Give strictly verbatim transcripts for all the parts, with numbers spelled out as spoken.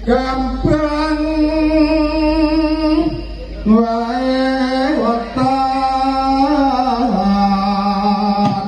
Gampang wae wetan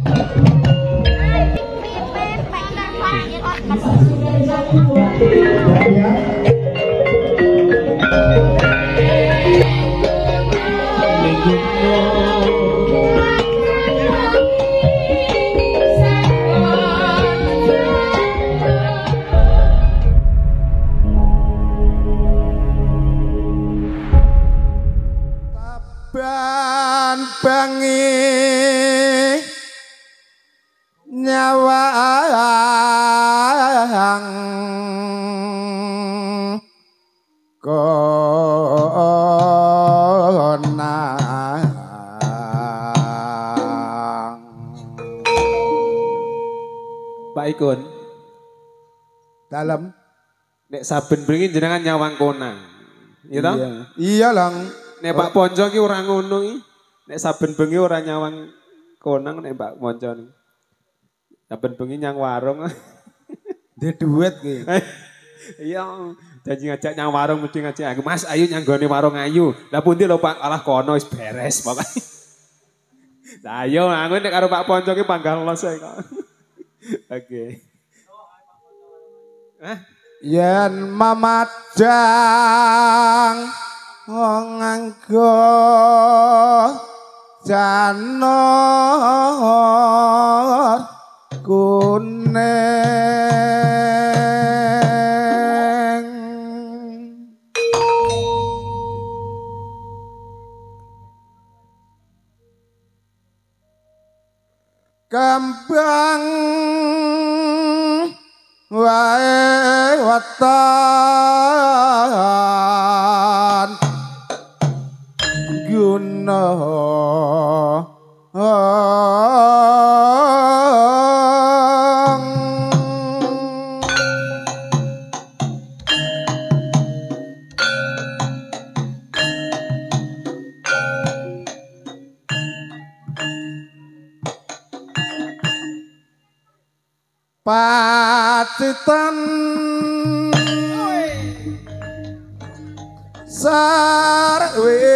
bangi nyawang konang Pak Ikun dalam nek saben bengi jenengan nyawang konang iya toh iya lang nek Pak Ponco ki ora ngono iki nek saben bengi ora nyawang konang nek Pak Ponco ni saben bengi nyang warung dia duit ki iya janji ngajak nyang warung mesti ngajak aku Mas ayo nyanggone warung ayu lah pundi lho Pak alah kono wis beres pokoke lah ayo aku nek karo Pak Ponco ki panggal los ae kok oke Hah yen mamadang nganggo janur kuning gampang wae wetan guna pacitan sarwe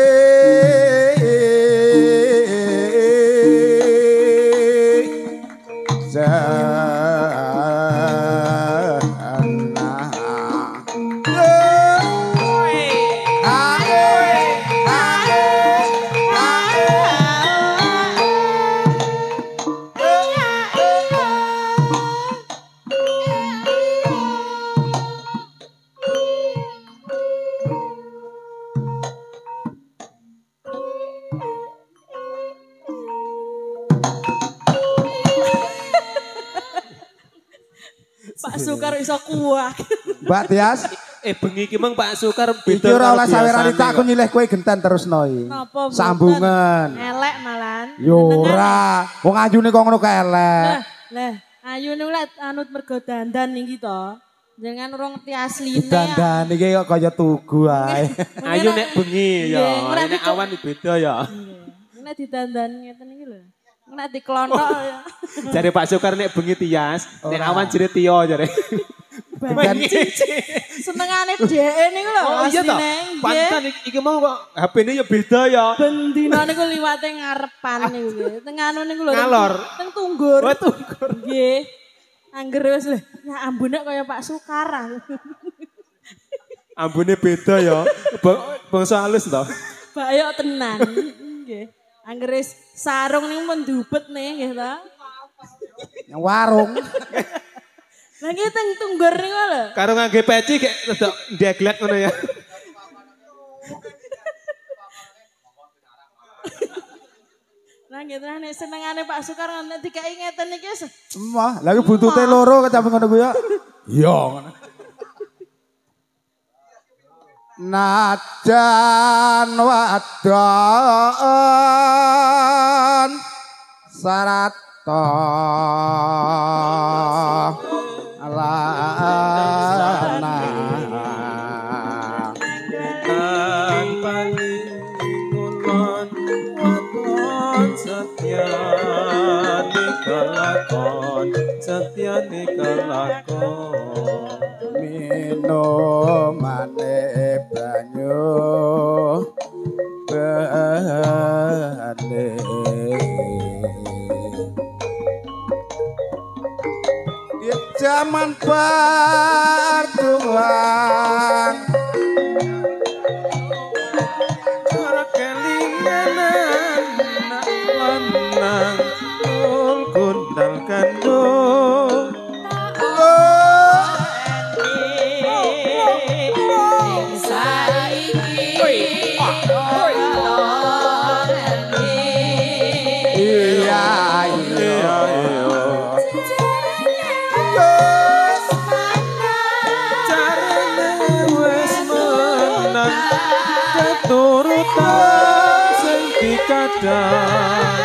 Pak Sukar iso kuah. Mbak Tias, eh bengi ki mang Pak Sukar iki ora oleh sawerane tak aku nyilih kowe genten terus noi. Napa sambungan. Elek malan. Yo ora, wong ayune kok ngono kae elek. Lah, lah ayune lek anut mergo dandan iki to. Jangan urung ngerti asline. Dandan iki kok kaya tugu ae. Ayo nek bengi ya, nek awan beda ya. Nek didandan ngeten iki lho. Nek diklontok ya. Jare Pak Sukar nek bengi Tias, nek awan jere Tio jare. Senengane dheke niku lho. Oh iya toh. Pantan iki mau kok H P-ne ya beda ya. Bendina niku liwate ngarepan niku nggih. Teng anu niku lho. Ngalor. Teng Tunggur. Oh Tunggur. Nggih. Angger wis lho. Ya ambune kaya Pak Sukar. Ambune beda ya. Bangsa halus to. Bayok tenan. Nggih. Angger wis sarung niku mendubet nih nggih to. Yang warung. Lah nggih teng Tunggur niku lho. Karo ngangge peci kayak rada ndeglet ngono ya. Lah nggih tenan nek senengane Pak Sukar nek dikai ngeten iki wis. Wah, lagi buntute loro kecampur ngono kuwi ya. Iya ngono. Najan wadon sarata alana tanpani ngulon wadon setyane kelakon setyane kelakon minumane banyu bane di zaman pertuan ora kelinganan nak lanang ul kundal kandung keturutan sing dikadang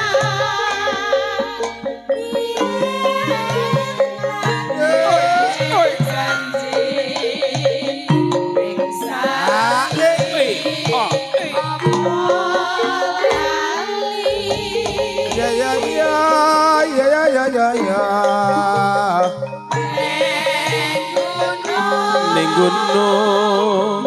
ya ya ya ya ya ya ya ya ning gunung